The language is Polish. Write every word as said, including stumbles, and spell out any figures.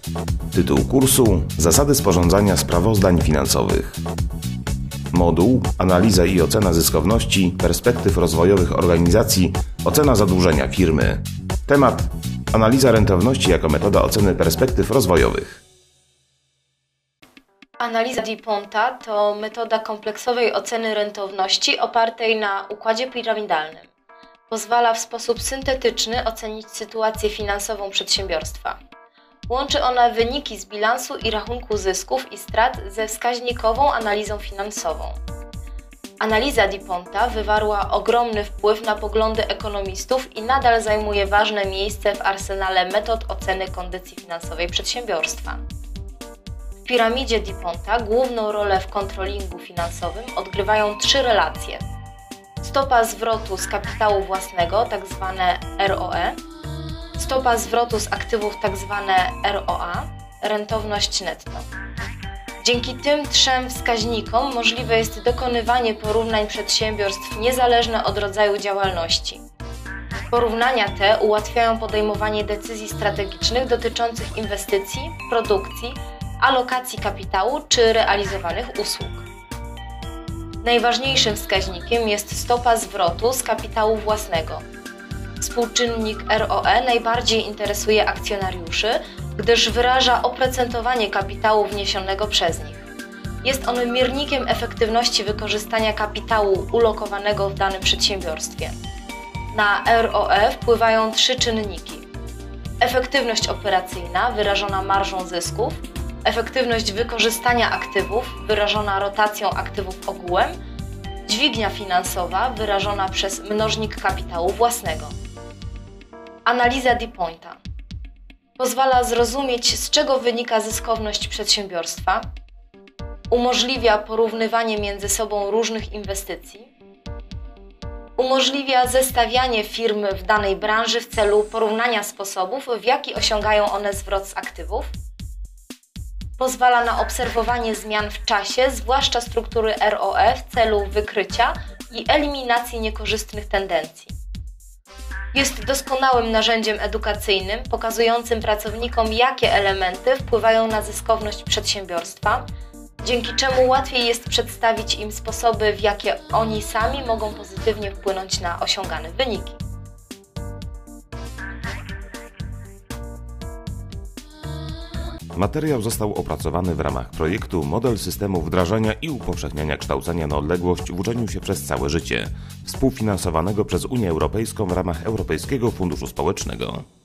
Tytuł kursu: Zasady sporządzania sprawozdań finansowych. Moduł: Analiza i ocena zyskowności, perspektyw rozwojowych organizacji, ocena zadłużenia firmy. Temat: Analiza rentowności jako metoda oceny perspektyw rozwojowych. Analiza DuPonta to metoda kompleksowej oceny rentowności opartej na układzie piramidalnym. Pozwala w sposób syntetyczny ocenić sytuację finansową przedsiębiorstwa. Łączy ona wyniki z bilansu i rachunku zysków i strat ze wskaźnikową analizą finansową. Analiza DuPonta wywarła ogromny wpływ na poglądy ekonomistów i nadal zajmuje ważne miejsce w arsenale metod oceny kondycji finansowej przedsiębiorstwa. W piramidzie DuPonta główną rolę w kontrolingu finansowym odgrywają trzy relacje. Stopa zwrotu z kapitału własnego, tzw. R O E, stopa zwrotu z aktywów, tzw. R O A, rentowność netto. Dzięki tym trzem wskaźnikom możliwe jest dokonywanie porównań przedsiębiorstw niezależne od rodzaju działalności. Porównania te ułatwiają podejmowanie decyzji strategicznych dotyczących inwestycji, produkcji, alokacji kapitału czy realizowanych usług. Najważniejszym wskaźnikiem jest stopa zwrotu z kapitału własnego. Współczynnik R O E najbardziej interesuje akcjonariuszy, gdyż wyraża oprocentowanie kapitału wniesionego przez nich. Jest on miernikiem efektywności wykorzystania kapitału ulokowanego w danym przedsiębiorstwie. Na R O E wpływają trzy czynniki: efektywność operacyjna wyrażona marżą zysków, efektywność wykorzystania aktywów wyrażona rotacją aktywów ogółem, dźwignia finansowa wyrażona przez mnożnik kapitału własnego. Analiza DuPonta pozwala zrozumieć, z czego wynika zyskowność przedsiębiorstwa, umożliwia porównywanie między sobą różnych inwestycji, umożliwia zestawianie firm w danej branży w celu porównania sposobów, w jaki osiągają one zwrot z aktywów, pozwala na obserwowanie zmian w czasie, zwłaszcza struktury R O E w celu wykrycia i eliminacji niekorzystnych tendencji. Jest doskonałym narzędziem edukacyjnym pokazującym pracownikom, jakie elementy wpływają na zyskowność przedsiębiorstwa, dzięki czemu łatwiej jest przedstawić im sposoby, w jakie oni sami mogą pozytywnie wpłynąć na osiągane wyniki. Materiał został opracowany w ramach projektu Model systemu wdrażania i upowszechniania kształcenia na odległość w uczeniu się przez całe życie, współfinansowanego przez Unię Europejską w ramach Europejskiego Funduszu Społecznego.